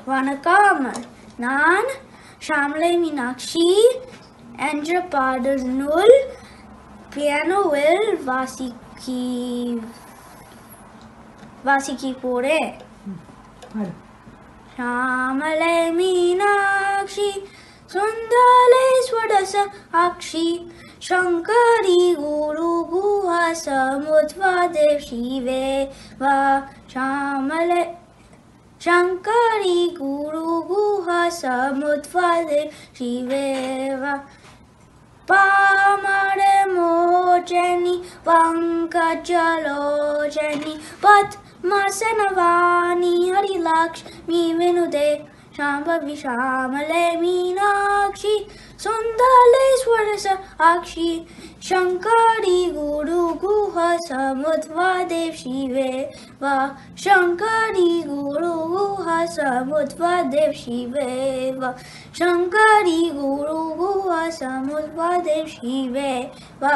வணக்கம், நான் ஷாமலை மீனாட்சி என்ற பாடல் நூல் பியானோவில் வாசிக்க போறேன். ஷாமலை மீனாட்சி சுந்தலை ஸ்வடச அக்ஷி शंकरी गुरु गुहा समुद्वादेव शिवे वा श्यामले शंकरी गुरु गुहा समुद्वादेव शिवे वा पामरे मोचनी पंकजलोचनी पद्मासनवाणी हरिलक्ष्मी विनुदे शाम्भवी श्यामले मीनाक्षी सुन्दलेश्वरस अक्षी शंकरी गुरु गुहा समुद्वादेव शिवे वा शंकरी गुरु गुहा समुद्वादेव शिवे वा शंकरी गुरु गुहा समुद्वादेव शिवे वा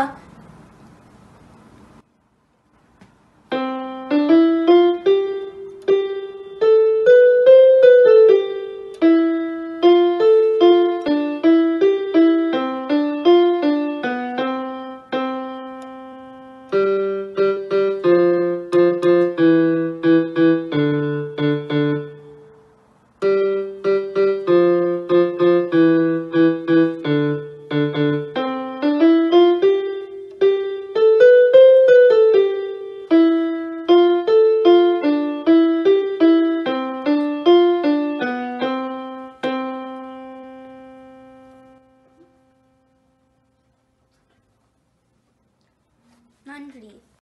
நன்றி.